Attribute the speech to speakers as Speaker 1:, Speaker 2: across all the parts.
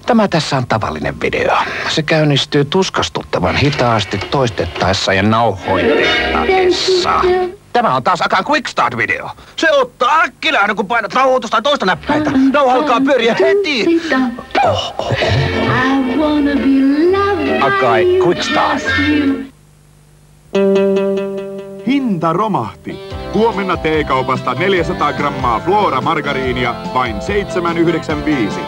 Speaker 1: Tämä tässä on tavallinen video. Se käynnistyy tuskastuttavan hitaasti toistettaessa ja nauhoitettaessa. Tämä on taas Akan Quick Start-video. Se ottaa äkkilähdön, kun painat nauhoitusta tai toista näppäitä. Nauha alkaa pyöriä heti. Akai Quick Start.
Speaker 2: Hinta romahti. Huomenna T-kaupasta 400 grammaa Flora-margariinia vain 7,95.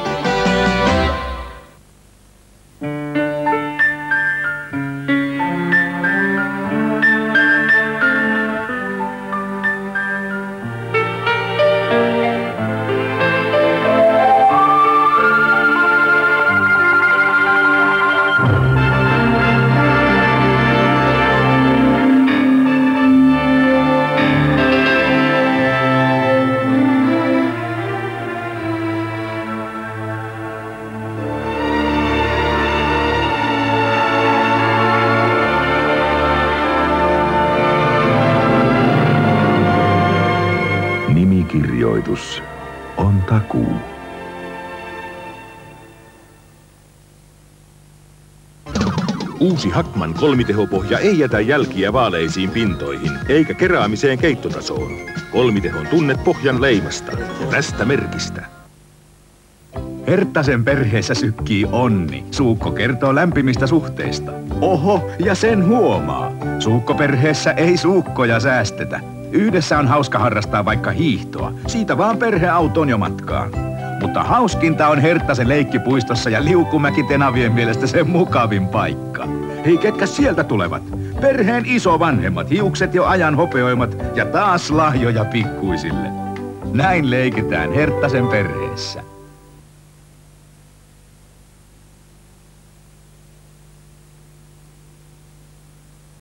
Speaker 3: Nimikirjoitus on takuu.
Speaker 4: Uusi Hackman kolmitehopohja ei jätä jälkiä vaaleisiin pintoihin eikä keräämiseen keittotasoon. Kolmitehon tunnet pohjan leimasta, tästä merkistä.
Speaker 5: Herttasen perheessä sykkii onni. Suukko kertoo lämpimistä suhteista. Oho, ja sen huomaa. Suukkoperheessä ei suukkoja säästetä. Yhdessä on hauska harrastaa vaikka hiihtoa. Siitä vaan perheautoon jo matkaan. Mutta hauskinta on Herttasen leikkipuistossa ja Liukumäki Tenavien mielestä sen mukavin paikka. Hei, ketkä sieltä tulevat? Perheen isovanhemmat, hiukset jo ajan hopeoimat ja taas lahjoja pikkuisille. Näin leikitään Herttasen perheessä.